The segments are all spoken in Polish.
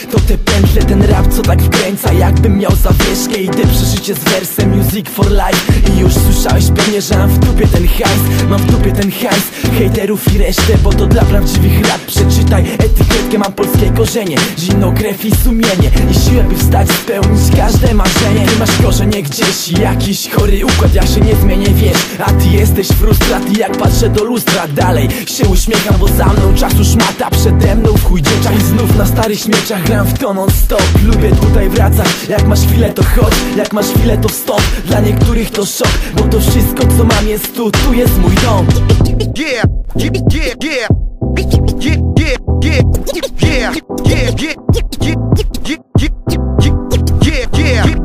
To te pętle, ten rap co tak wkręca, jakbym miał zawieszkę. Idę przeżycie z wersem, music for life. I już słyszałeś pewnie, że mam w dupie ten hajs. Mam w dupie ten hajs, hejterów i resztę, bo to dla prawdziwych rap. Przeczytaj etykietkę, mam polskie korzenie, zimną krew i sumienie i siłę, by wstać, spełnić każde marzenie. Ty masz korzenie gdzieś, jakiś chory układ, ja się nie zmienię, wiesz. A ty jesteś frustrat i jak patrzę do lustra, dalej się uśmiecham, bo za mną czasu szmata, przede mną w chuj dzieciak. I znów na starych śmieciach gram w to non stop. Lubię tutaj wracać, jak masz chwilę to chodź, jak masz chwilę to wstąp. Dla niektórych to szok, bo to wszystko co mam jest tu jest mój dom. Yeah, yeah, yeah, yeah. Yeah, yeah, yeah, yeah, yeah, yeah, yeah, yeah.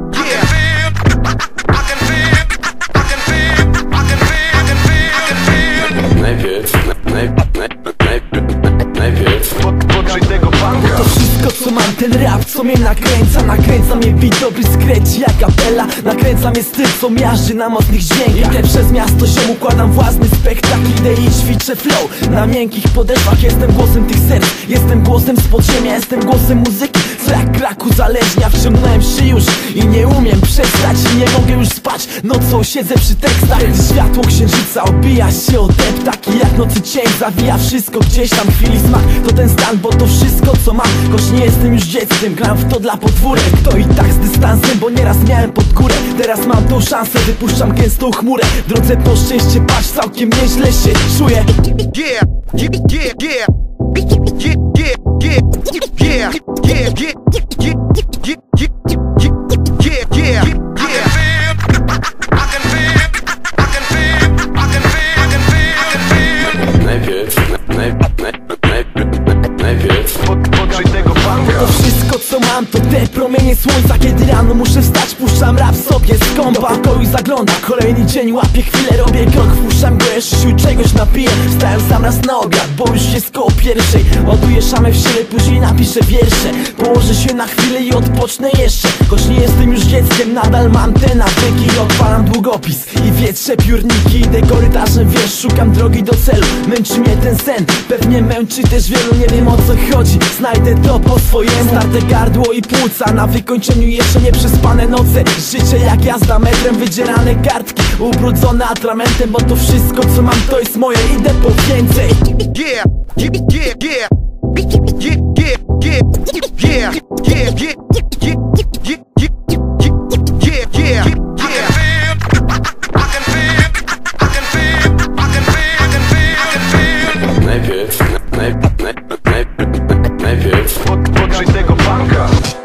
To wszystko co mam, ten rap co mnie nakręca. Nakręca mnie beat, dobry skręci jak kapela. Nakręca mnie styl co miażdży na mocnych dźwiękach. Idę przez miasto się układam własny spektakl. Idę i ćwiczę flow na miękkich podeszwach. Jestem głosem tych serc, jestem głosem z podziemia. Jestem głosem muzyki, co jak krak uzależnia. Wciągnąłem się już i nie umiem przestać. I nie mogę już spać, nocą siedzę przy tekstach. Światło księżyca obija się o dep, taki jak nocy cień zawija wszystko gdzieś tam. Chwili smak to ten stan, bo to wszystko co mam. Choć nie jestem już dzieckiem, gram w to dla podwórek. To i tak z dystansem, bo nieraz miałem pod górę. Teraz mam tą szansę, wypuszczam gęstą chmurę. W drodze po szczęście, patrz, całkiem nieźle się czuję. Yeah, yeah, yeah, yeah. Yeah, yeah, yeah, yeah, yeah, yeah, yeah, yeah, yeah. To wszystko co mam to te promienie słońca. Kiedy rano muszę wstać, puszczam rap sobie z kąpa. Do pokoju zagląda, kolejny dzień łapię chwilę, robię krok, wpuszczam go, jeszcze się czegoś napiję. Wstałem sam raz na obiad, bo już jest koło pierwszej. Ładuję szamę w siebie, później napiszę wiersze. Położę się na chwilę i odpocznę jeszcze. Choć nie jestem już dzieckiem, nadal mam te nawyki. Odpalam długopis i wietrzę piórniki. Idę korytarzem, wiesz, szukam drogi do celu. Męczy mnie ten sen, pewnie męczy też wielu. Nie wiem o co chodzi, znajdę to po swojemu. Starte gardło i płuca, na wykończeniu jeszcze nieprzespane noce. Życie jak jazda metrem, wydzierane kartki, ubrudzone atramentem. Bo to wszystko co mam to jest moje, idę po więcej. Yeah, yeah, yeah, yeah. Yeah, yeah, yeah, yeah, yeah, yeah, yeah, yeah. Najpierw podgrzej tego banka.